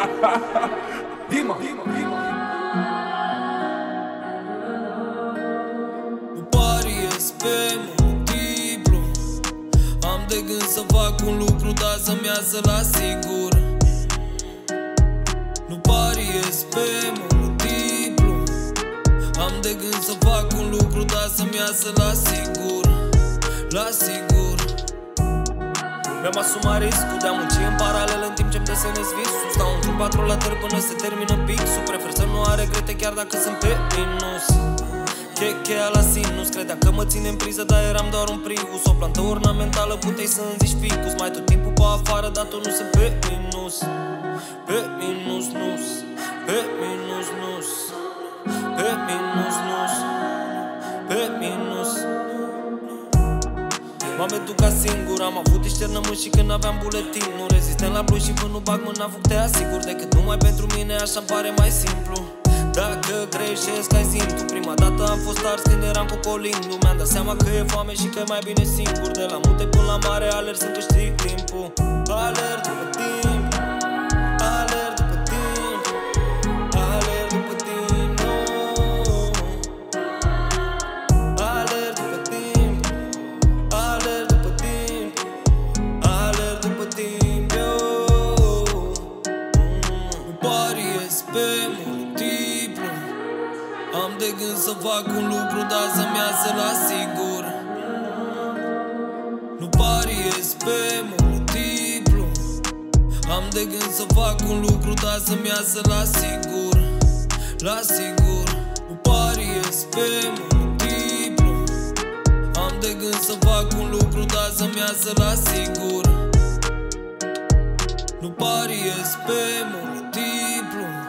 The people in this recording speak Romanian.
Dima. Nu pariez pe multiplu. Am de gând să fac un lucru, dar să-mi iasă la sigur. Nu pariez pe multiplu. Am de gând să fac un lucru, dar să-mi iasă la sigur. La sigur. Mi-am asumat riscul de a munci în paralel în timp ce-mi desenez visul. Stau într-un patrulator până se termină pixul. Prefer să nu am regrete chiar dacă sunt pe minus. Cheia la sinus, credea că mă ține în priză, dar eram doar un prius. O plantă ornamentală, puteai să-mi zici ficus. Mai tot timpul pe afară, dar tu nu sunt pe minus. Pe minus, nus. Pe minus, nus. Pe minus, nus. Pe minus. M-am educat singur, am avut discernământ și când aveam buletin. Nu rezistent la blues și până nu bag mâna foc te asigur. Decât numai pentru mine, așa-mi pare mai simplu. Dacă greșesc, ai simțul. Prima dată am fost ars când eram cocolindu. Mi-am dat seama că e foame și că e mai bine singur. De la munte până la mare, alerg să câștig timpul. Alerg după timp. Alerg după timp. Alerg după timp, no. Alerg după timp. Alerg după timp. Alerg după timp, yo. Nu pariez pe multiplu. Am de gând să fac un lucru, dar să-mi iasă la sigur. Nu pariez pe multiplu. Am de gând să fac un lucru, dar să-mi iasă la sigur. La sigur. Nu pariez pe multiplu. Am de gând să fac un lucru, dar să-mi iasă la sigur. Nu pariez pe multiplu.